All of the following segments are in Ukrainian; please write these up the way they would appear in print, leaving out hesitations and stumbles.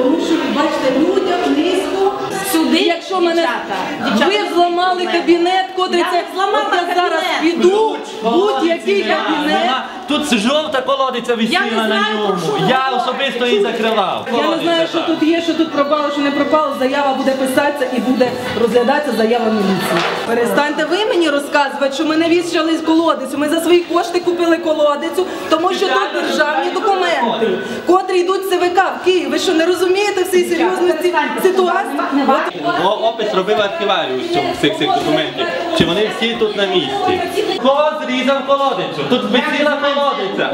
порушують, бачите, людям низько. Сюди, якщо мене дівчата, ви зламали кабінет, котрий це я зараз піду, будь-який кабінет. Тут жовта колодиця висіла на ньому. Я особисто її закривав. Я не знаю, що тут є, що тут пропало, що не пропало. Заява буде писатися і буде розглядатися заява міліції. Перестаньте ви мені розказувати, що ми не вішали колодицю. Ми за свої кошти купили колодицю, тому що тут державні документи, котрі йдуть з ЦВК в Київ. Ви що, не розумієте всієї серйозності ситуації? Опис робив архіваріус цих документів. Чи вони всі тут на місці? Хто зрізав колодицю? Тут висіла колодиця.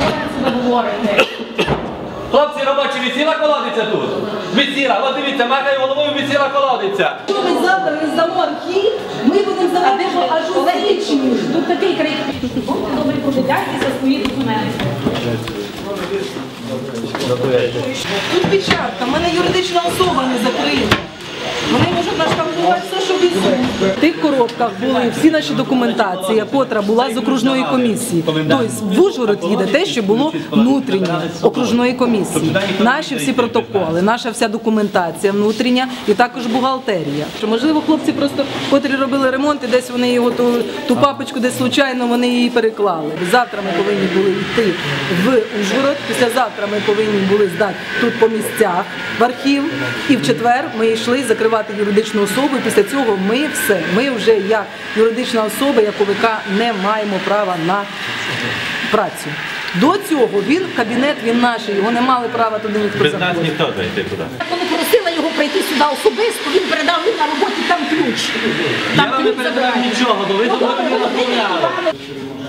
Хлопці робочі, висіла колодиця тут? Висіла, от дивіться, махає головою, висіла колодиця. Якщо ми завтра не здамо архів, ми будемо здавати аж у січні. Тут такий крик. Будьте добрі, подивляйтеся за свої документи. Тут печатка, в мене юридична особа не закрита. Вони можуть наштампувати все, що візьмуть. В тих коробках були всі наші документації, котра була з окружної комісії. Тобто в Ужгород їде те, що було внутрішньо окружної комісії. Наші всі протоколи, наша вся документація внутрішня і також бухгалтерія. Можливо, хлопці просто, котрі робили ремонт, і десь вони його, ту папочку, десь случайно вони її переклали. Завтра ми повинні були йти в Ужгород, післязавтра ми повинні були здати тут по місцях в архів, і в четвер ми йшли закривати юридичну особу, і після цього ми вже як юридична особа, як ОВК, не маємо права на працю. До цього кабінет він наш, його не мали права туди ніхто Без нас заходити. ніхто зайти туди. Коли просила його прийти сюди особисто, він передав мені на роботі там ключ. Я вам не передав нічого, бо ви тут не розмовляли.